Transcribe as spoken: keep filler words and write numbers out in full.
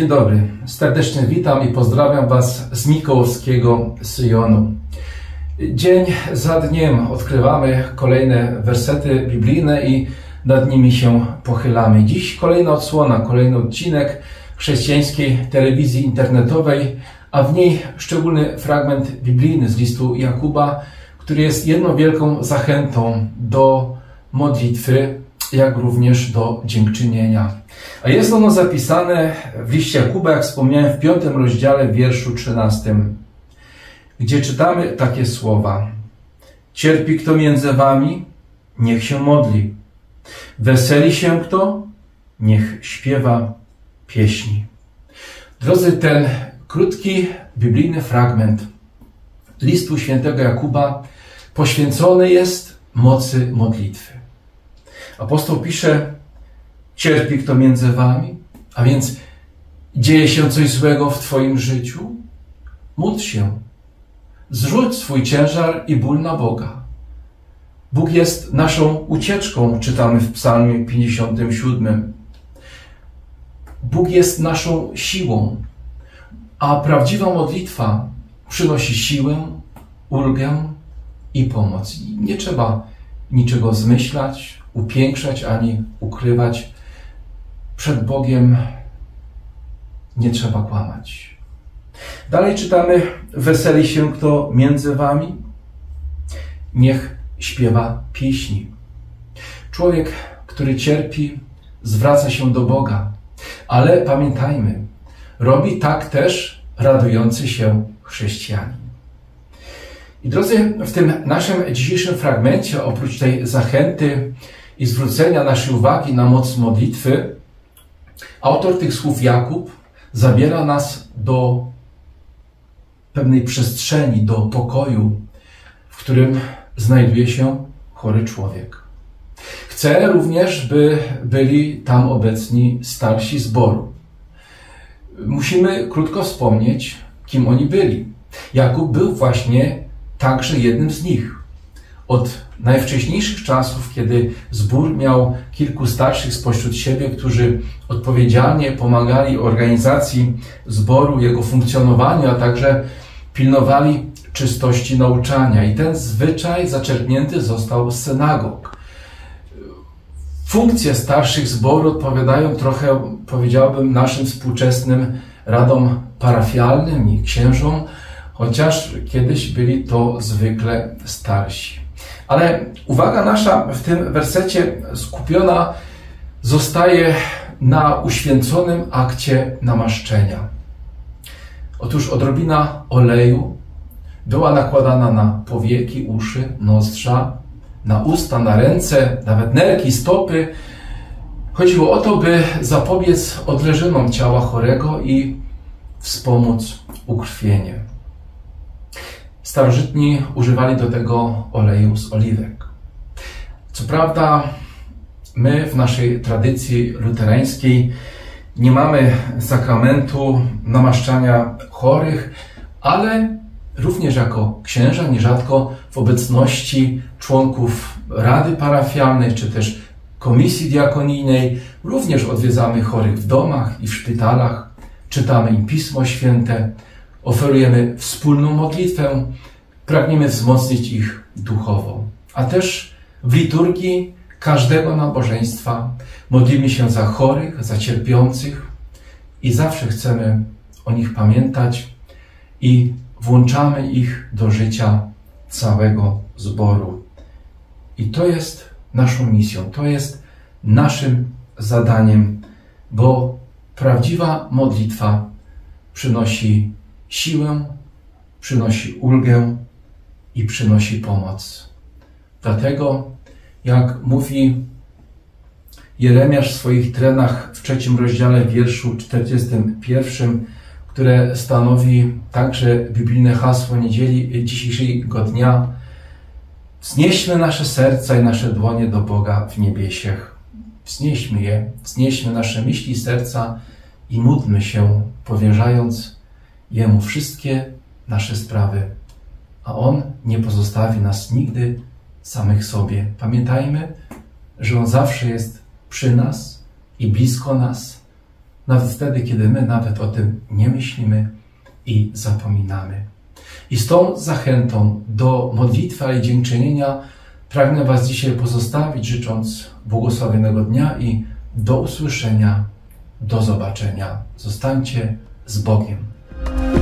Dzień dobry, serdecznie witam i pozdrawiam Was z Mikołowskiego Syjonu. Dzień za dniem odkrywamy kolejne wersety biblijne i nad nimi się pochylamy. Dziś kolejna odsłona, kolejny odcinek chrześcijańskiej telewizji internetowej, a w niej szczególny fragment biblijny z listu Jakuba, który jest jedną wielką zachętą do modlitwy, jak również do dziękczynienia. A jest ono zapisane w liście Jakuba, jak wspomniałem, w piątym rozdziale, w wierszu trzynastym, gdzie czytamy takie słowa. Cierpi kto między wami, niech się modli. Weseli się kto, niech śpiewa pieśni. Drodzy, ten krótki biblijny fragment listu świętego Jakuba poświęcony jest mocy modlitwy. Apostoł pisze, cierpi kto między wami, a więc dzieje się coś złego w twoim życiu, módl się. Zrzuć swój ciężar i ból na Boga. Bóg jest naszą ucieczką, czytamy w psalmie pięćdziesiątym siódmym. Bóg jest naszą siłą, a prawdziwa modlitwa przynosi siłę, ulgę i pomoc. I nie trzeba niczego zmyślać, upiększać ani ukrywać. Przed Bogiem nie trzeba kłamać. Dalej czytamy, weseli się kto między wami, niech śpiewa pieśni. Człowiek, który cierpi, zwraca się do Boga, ale pamiętajmy, robi tak też radujący się chrześcijanin. I drodzy, w tym naszym dzisiejszym fragmencie, oprócz tej zachęty i zwrócenia naszej uwagi na moc modlitwy, autor tych słów Jakub zabiera nas do pewnej przestrzeni, do pokoju, w którym znajduje się chory człowiek. Chce również, by byli tam obecni starsi zboru. Musimy krótko wspomnieć, kim oni byli. Jakub był właśnie także jednym z nich. Od najwcześniejszych czasów, kiedy zbór miał kilku starszych spośród siebie, którzy odpowiedzialnie pomagali organizacji zboru, jego funkcjonowaniu, a także pilnowali czystości nauczania. I ten zwyczaj zaczerpnięty został z synagog. Funkcje starszych zboru odpowiadają trochę, powiedziałbym, naszym współczesnym radom parafialnym i księżom, chociaż kiedyś byli to zwykle starsi. Ale uwaga nasza w tym wersecie skupiona zostaje na uświęconym akcie namaszczenia. Otóż odrobina oleju była nakładana na powieki, uszy, nozdrza, na usta, na ręce, nawet nerki, stopy. Chodziło o to, by zapobiec odleżynom ciała chorego i wspomóc ukrwienie. Starożytni używali do tego oleju z oliwek. Co prawda, my w naszej tradycji luterańskiej nie mamy sakramentu namaszczania chorych, ale również jako księża, nierzadko w obecności członków rady parafialnej, czy też komisji diakonijnej, również odwiedzamy chorych w domach i w szpitalach, czytamy im Pismo Święte, oferujemy wspólną modlitwę, pragniemy wzmocnić ich duchowo. A też w liturgii każdego nabożeństwa modlimy się za chorych, za cierpiących i zawsze chcemy o nich pamiętać i włączamy ich do życia całego zboru. I to jest naszą misją, to jest naszym zadaniem, bo prawdziwa modlitwa przynosi siłę, przynosi ulgę i przynosi pomoc. Dlatego, jak mówi Jeremiasz w swoich trenach w trzecim rozdziale, w wierszu czterdziestym pierwszym, które stanowi także biblijne hasło niedzieli dzisiejszego dnia, wznieśmy nasze serca i nasze dłonie do Boga w niebiesiech. Wznieśmy je, wznieśmy nasze myśli i serca i módlmy się, powierzając Jemu wszystkie nasze sprawy, a On nie pozostawi nas nigdy samych sobie. Pamiętajmy, że On zawsze jest przy nas i blisko nas, nawet wtedy, kiedy my nawet o tym nie myślimy i zapominamy. I z tą zachętą do modlitwy i dziękczynienia pragnę Was dzisiaj pozostawić, życząc błogosławionego dnia i do usłyszenia, do zobaczenia. Zostańcie z Bogiem.